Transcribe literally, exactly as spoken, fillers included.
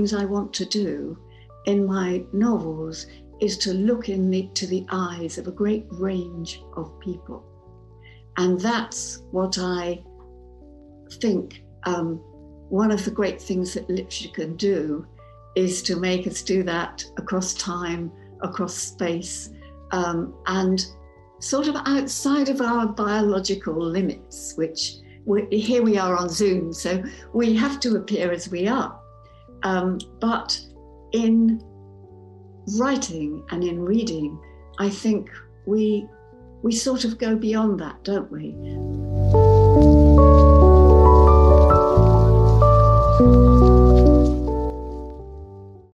things I want to do in my novels is to look in the, to the eyes of a great range of people. And that's what I think um, one of the great things that literature can do is to make us do that across time, across space, um, and sort of outside of our biological limits, which we, here we are on Zoom, so we have to appear as we are. Um, but in writing and in reading, I think we we sort of go beyond that, don't we?